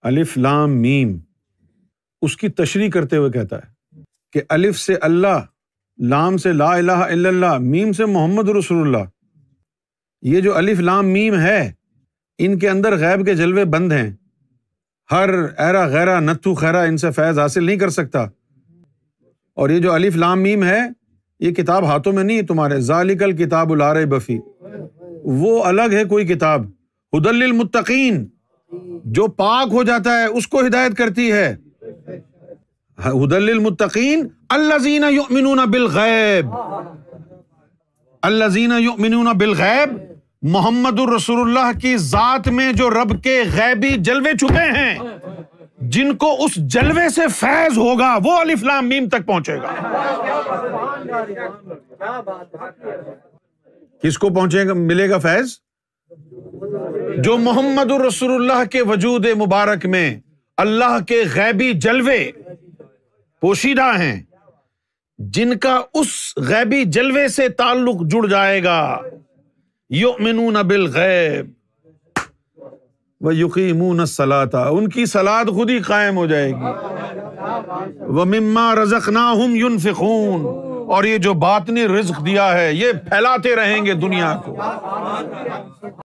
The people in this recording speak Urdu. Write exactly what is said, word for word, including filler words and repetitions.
الف لام میم، اس کی تشریح کرتے ہوئے کہتا ہے کہ الف سے اللہ، لام سے لا الہ الا اللہ، میم سے محمد رسول اللہ۔ یہ جو الف لام میم ہے، ان کے اندر غیب کے جلوے بند ہیں۔ ہر ایرا غیرہ نتھو خیرہ ان سے فیض حاصل نہیں کر سکتا۔ اور یہ جو الف لام میم ہے، یہ کتاب ہاتھوں میں نہیں ہے تمہارے، ذالک الکتاب لا ریب فیہ، وہ الگ ہے کوئی کتاب۔ ھدی للمتقین، جو پاک ہو جاتا ہے اس کو ہدایت کرتی ہے۔ ھدی للمتقین الذین یؤمنون بالغیب، الذین یؤمنون بالغیب، محمد الرسول اللہ کی ذات میں جو رب کے غیبی جلوے چھپے ہیں، جن کو اس جلوے سے فیض ہوگا، وہ الف لام میم تک پہنچے گا۔ کس کو پہنچے گا، ملے گا فیض؟ جو محمد الرسول اللہ کے وجود مبارک میں اللہ کے غیبی جلوے پوشیدہ ہیں، جن کا اس غیبی جلوے سے تعلق جڑ جائے گا۔ یؤمنون بالغیب ویقیمون الصلاۃ، ان کی صلاۃ خود ہی قائم ہو جائے گی۔ ومما رزقناہم ینفقون، اور یہ جو باطنی رزق دیا ہے یہ پھیلاتے رہیں گے دنیا کو۔